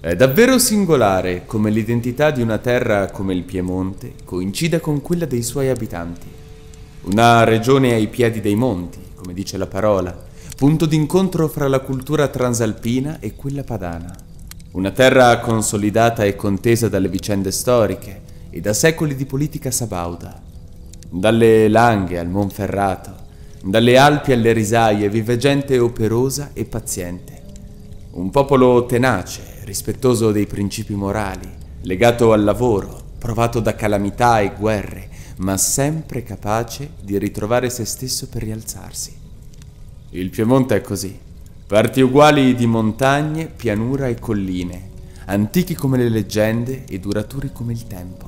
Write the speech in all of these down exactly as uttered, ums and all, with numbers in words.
È davvero singolare come l'identità di una terra come il Piemonte coincida con quella dei suoi abitanti. Una regione ai piedi dei monti, come dice la parola, punto d'incontro fra la cultura transalpina e quella padana. Una terra consolidata e contesa dalle vicende storiche e da secoli di politica sabauda. Dalle Langhe al Monferrato, dalle Alpi alle risaie vive gente operosa e paziente. Un popolo tenace, rispettoso dei principi morali, legato al lavoro, provato da calamità e guerre, ma sempre capace di ritrovare se stesso per rialzarsi. Il Piemonte è così, parti uguali di montagne, pianura e colline, antichi come le leggende e duraturi come il tempo.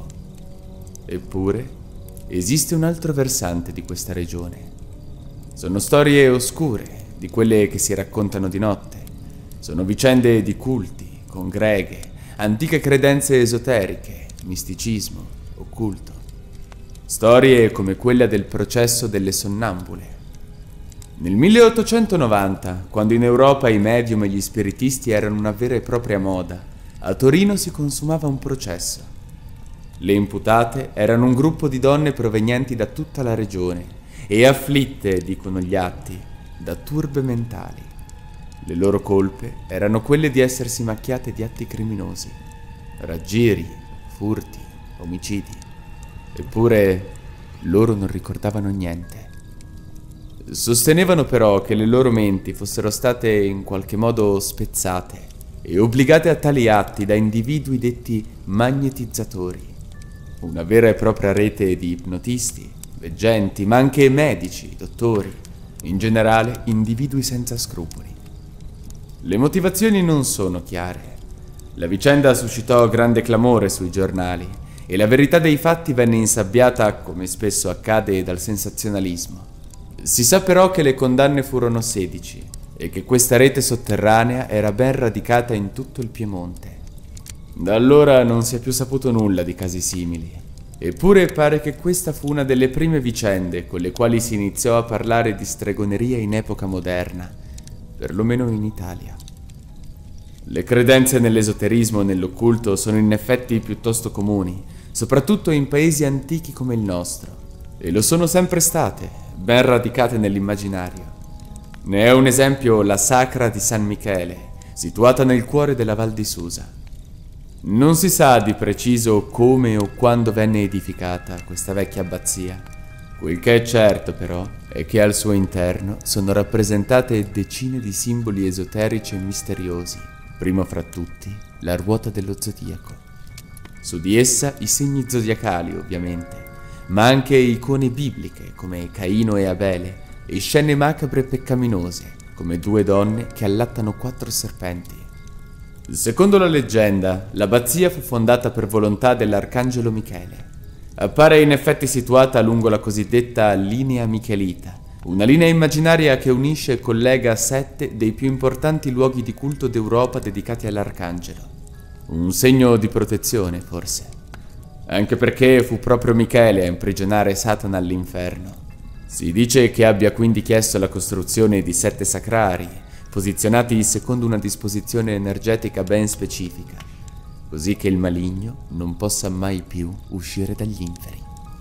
Eppure, esiste un altro versante di questa regione. Sono storie oscure, di quelle che si raccontano di notte. Sono vicende di culti, congreghe, antiche credenze esoteriche, misticismo, occulto. Storie come quella del processo delle sonnambule. Nel milleottocentonovanta, quando in Europa i medium e gli spiritisti erano una vera e propria moda, a Torino si consumava un processo. Le imputate erano un gruppo di donne provenienti da tutta la regione e afflitte, dicono gli atti, da turbe mentali. Le loro colpe erano quelle di essersi macchiate di atti criminosi, raggiri, furti, omicidi. Eppure loro non ricordavano niente. Sostenevano però che le loro menti fossero state in qualche modo spezzate e obbligate a tali atti da individui detti magnetizzatori, una vera e propria rete di ipnotisti, veggenti, ma anche medici, dottori, in generale individui senza scrupoli. Le motivazioni non sono chiare. La vicenda suscitò grande clamore sui giornali e la verità dei fatti venne insabbiata, come spesso accade, dal sensazionalismo. Si sa però che le condanne furono sedici e che questa rete sotterranea era ben radicata in tutto il Piemonte. Da allora non si è più saputo nulla di casi simili. Eppure pare che questa fu una delle prime vicende con le quali si iniziò a parlare di stregoneria in epoca moderna, perlomeno in Italia. Le credenze nell'esoterismo e nell'occulto sono in effetti piuttosto comuni, soprattutto in paesi antichi come il nostro, e lo sono sempre state, ben radicate nell'immaginario. Ne è un esempio la Sacra di San Michele, situata nel cuore della Val di Susa. Non si sa di preciso come o quando venne edificata questa vecchia abbazia. Quel che è certo però è che al suo interno sono rappresentate decine di simboli esoterici e misteriosi, primo fra tutti la ruota dello zodiaco. Su di essa i segni zodiacali ovviamente, ma anche icone bibliche come Caino e Abele e scene macabre e peccaminose come due donne che allattano quattro serpenti. Secondo la leggenda, l'abbazia fu fondata per volontà dell'arcangelo Michele. Appare in effetti situata lungo la cosiddetta linea michelita, una linea immaginaria che unisce e collega sette dei più importanti luoghi di culto d'Europa dedicati all'arcangelo. Un segno di protezione, forse. Anche perché fu proprio Michele a imprigionare Satana all'inferno. Si dice che abbia quindi chiesto la costruzione di sette sacrari, posizionati secondo una disposizione energetica ben specifica, così che il maligno non possa mai più uscire dagli inferi.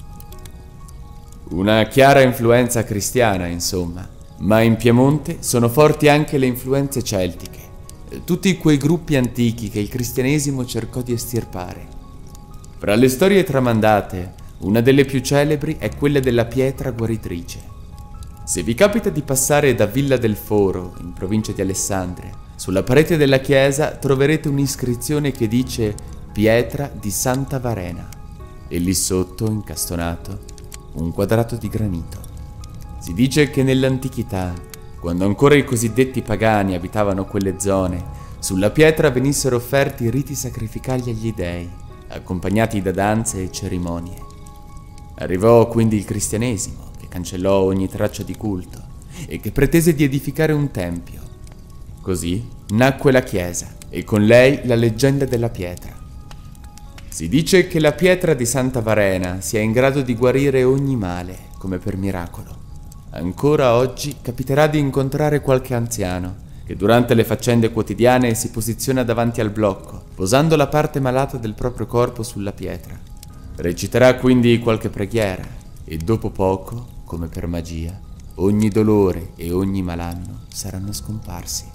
Una chiara influenza cristiana, insomma, ma in Piemonte sono forti anche le influenze celtiche, tutti quei gruppi antichi che il cristianesimo cercò di estirpare. Fra le storie tramandate, una delle più celebri è quella della pietra guaritrice. Se vi capita di passare da Villa del Foro, in provincia di Alessandria, sulla parete della chiesa troverete un'iscrizione che dice Pietra di Santa Varena e lì sotto, incastonato, un quadrato di granito. Si dice che nell'antichità, quando ancora i cosiddetti pagani abitavano quelle zone, sulla pietra venissero offerti riti sacrificali agli dei, accompagnati da danze e cerimonie. Arrivò quindi il cristianesimo, che cancellò ogni traccia di culto e che pretese di edificare un tempio. Così nacque la chiesa e con lei la leggenda della pietra. Si dice che la pietra di Santa Varena sia in grado di guarire ogni male, come per miracolo. Ancora oggi capiterà di incontrare qualche anziano che durante le faccende quotidiane si posiziona davanti al blocco posando la parte malata del proprio corpo sulla pietra. Reciterà quindi qualche preghiera e dopo poco, come per magia, ogni dolore e ogni malanno saranno scomparsi.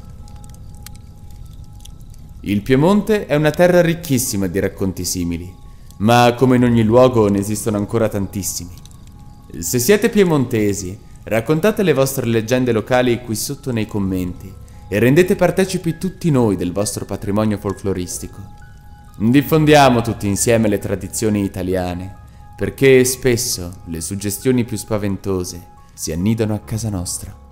Il Piemonte è una terra ricchissima di racconti simili, ma come in ogni luogo ne esistono ancora tantissimi. Se siete piemontesi, raccontate le vostre leggende locali qui sotto nei commenti e rendete partecipi tutti noi del vostro patrimonio folcloristico. Diffondiamo tutti insieme le tradizioni italiane, perché spesso le suggestioni più spaventose si annidano a casa nostra.